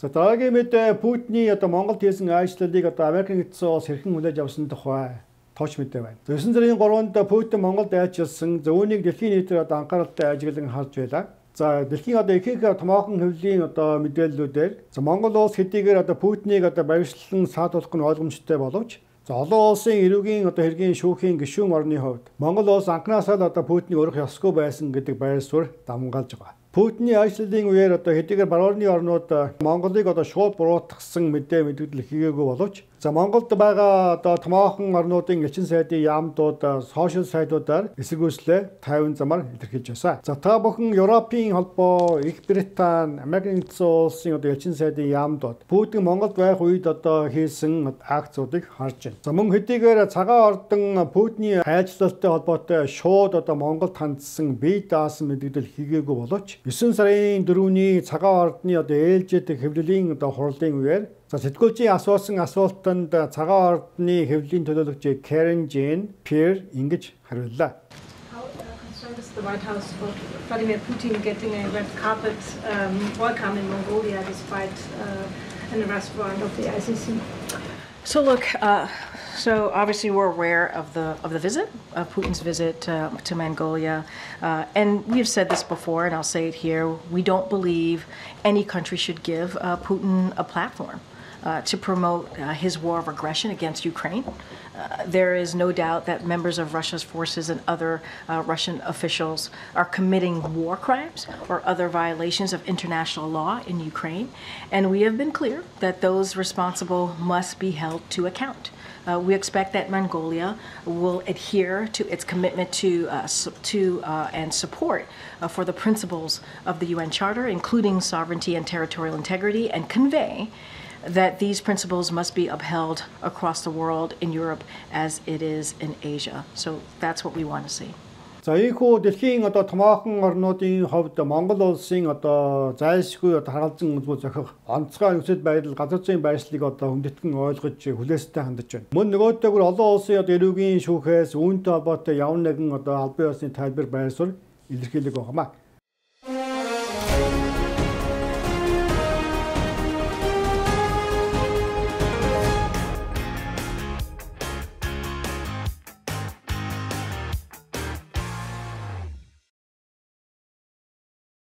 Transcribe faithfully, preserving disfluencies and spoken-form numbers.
За дараагийн мэдээ Путиний одоо Монголд хийсэн ажлыг одоо Америкийн эцэг улс хэрхэн хүлээж авсан тухай тооч мэдээ байна. девять сарын гуравнд Путин Монголд айлчилсан. За үүнийг дэлхийн нийтээр одоо анхааралтай ажиглан харж байлаа. За дэлхийн одоо ихэнх томоохон хөвлийн одоо мэдээллүүдээр за Монгол улс хэдийгээр одоо Путинийг одоо баримтлан саадуулах нь ойлгомжтой боловч за олон улсын эрүүгийн одоо хэргийн шүүхийн гишүүн орны хувьд Монгол улс анхнаасаа л одоо Путинийг өрөх ёсгүй байсан гэдэг байр суурь давмгаалж байгаа. Путиний ажлын үеэр одоо хэдийгээр баруурны орнууд Монголыг одоо шууд буруутгасан мэдээ мэдэгдэл хийгээгүй боловч за Монголд байгаа одоо томоохон орнуудын элчин сайдын яамдууд сошиал сайдуудаар эсэргүүцлээ тайван замаар илэрхийлж байсан. За та бүхэн Европын холбоо, Их Британи, Америкийн нэгдсэн улсын одоо элчин сайдын яамдууд Путин Монголд байх үед одоо хийсэн акцуудыг харж байна. За мөн хэдийгээр цагаан ордон Путиний айлчлалтай холбоотой шууд одоо Монголд хандсан бие даасан мэдэгдэл хийгээгүй боловч девять сарын дөрөвний цагаан ордны одоо ээлжид хэвлэлийн одоо хурлын үеэр за сэтгүүлчийн асуусан асуултанд цагаан ордны хэвлэлийн төлөөлөгч Karen Jean-Pierre ингэж хариуллаа. How concerned is the White House for Vladimir Putin getting a red carpet um, welcome in Mongolia despite uh, an arrest warrant of the I C C? So look, uh, so obviously we're aware of the of the visit, of Putin's visit uh, to Mongolia, uh, and we've said this before, and I'll say it here: we don't believe any country should give uh, Putin a platform uh, to promote uh, his war of aggression against Ukraine. Uh, there is no doubt that members of Russia's forces and other uh, Russian officials are committing war crimes or other violations of international law in Ukraine, and we have been clear that those responsible must be held to account. Uh, we expect that Mongolia will adhere to its commitment to, uh, to uh, and support uh, for the principles of the U N Charter, including sovereignty and territorial integrity, and convey that these principles must be upheld across the world, in Europe as it is in Asia. So that's what we want to see. За ийхүү дэлхийн одоо томоохон орнуудын хувьд Монгол улсын одоо зайлшгүй одоо харгалзан үзмэл зохих онцгой нөхцөл байдал газар зүйн байршлыг одоо хүндэтгэн ойлгож хүлээстэй хандж байна. Мөн нөгөөтэйгүр олон улсын одоо эрүүгийн шүүхээс үүнтэй холбоотой явна нэгэн одоо албан ёсны тайлбар байр суурь илэрхийлэг багмаа.